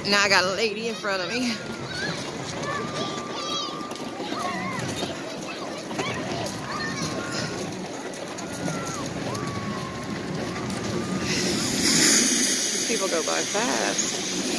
Now I got a lady in front of me. People go by fast.